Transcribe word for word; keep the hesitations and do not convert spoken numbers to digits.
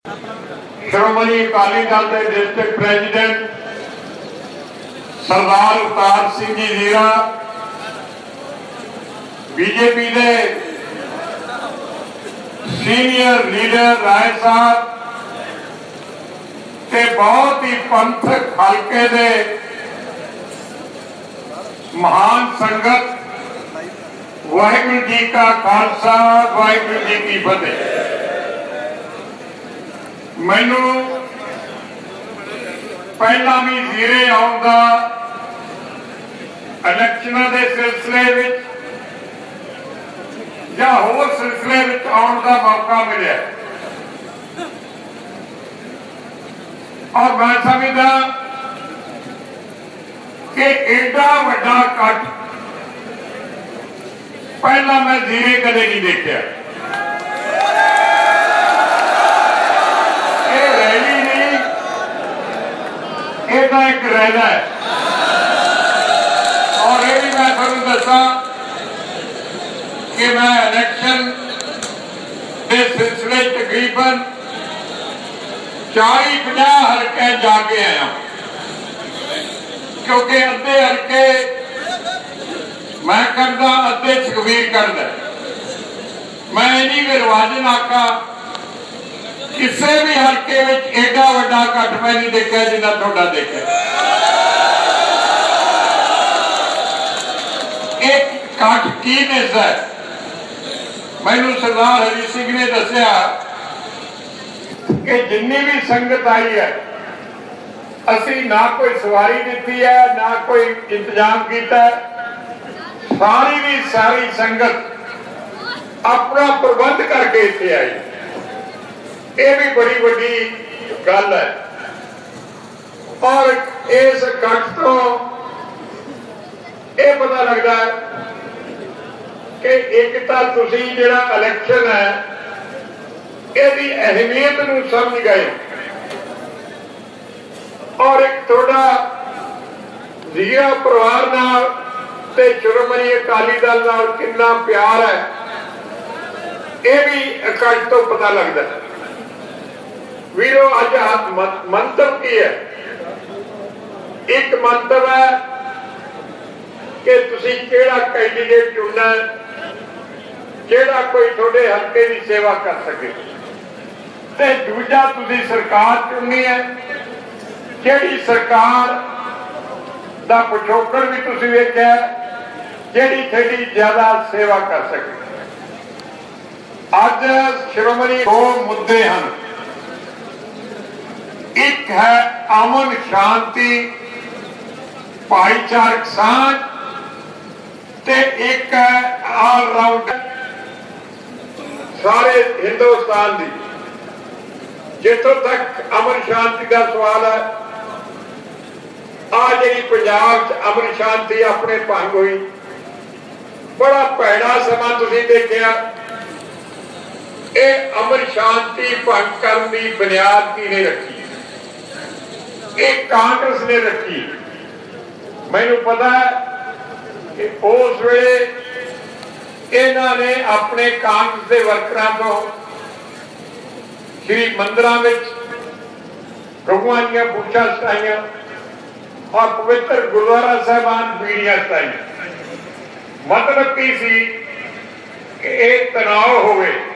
श्रोमणी अकाली दल के district president सरदार अवतार सिंह जी जीरा, BJP के सीनियर लीडर राय साहब ते बहुत ही पंथक हल्के दे महान संगत, वाहिगुरू जी का खालसा वाहिगुरू जी की फतेह। मैनू पहला भी जीरे आउण दा इलैक्शनां दे सिलसिले विच या होर सिलसिले विच आउण दा मौका मिलिया और मैं समझदा कि एडा वड्डा इकट्ठ पहला मैं जीरे कदे नहीं देखा। ये रैली नहीं, ये एक रैला है। और ये भी मैं थोड़ा दसा कि मैं इलेक्शन के सिलसिले तकरीबन चाली पचास हल्के जाके आया, क्योंकि अद्धे हल्के मैं करदा, अद्धे सुखबीर करदा। मैं नहीं भी रिवाजन आका किसी भी हल्के में एडा वड्डा घट मैं नहीं देखा जिन्ना तुहाडा देखा। एक घट की निस है, मैनू सरदार हरी सिंह ने दसिया कि जिन्नी भी संगत आई है असी ना कोई सवारी दी है ना कोई इंतजाम किया, सारी भी सारी संगत अपना प्रबंध करके इत्थे आई। ये भी बड़ी बड़ी गल है। और इस इकट्ठ तो यह पता लगता है कि एक तो तुसी जिहड़ा इलैक्शन है इसकी अहमियत नूं समझ गए, और एक थोड़ा जीरा परिवार नाल ते श्रोमणी अकाली दल नाल कितना प्यार है, यह भी इकट्ठ तो पता लगता है। वीरो अज मंतव की है, एक मंतव है कि तुसी केड़ा कैंडीडेट चुनना है जेड़ा कोई थोड़े हल्के की सेवा कर सके, ते दूजा तुसी सरकार चुननी है जेड़ी सरकार दा पिछोकड़ भी तुसी वेख्या जेड़ी थोड़ी ज्यादा सेवा कर सके। अज श्रोमणी दो मुद्दे हैं, एक है अमन शांति भाईचारक सांझ ते एक है ऑलराउंड सारे हिंदुस्तान की। जितों तक अमन शांति का सवाल है, आ जी पंजाब च अमन शांति अपने भंग हुई, बड़ा भैड़ा समा तुसीं देखिया। ये अमन शांति भंग करने की बुनियाद किने रखी? एक कांग्रेस ने रखी। मैनू पता है कि उस वेले इन्हां ने अपने कांग्रेस के वर्करां तो श्री मंदिरां विच भगवान दीआं बूछां सटाइयां और पवित्र गुरुद्वारा साहिबान बीड़ियां सटाइयां। मतलब की सी कि एक तनाव होवे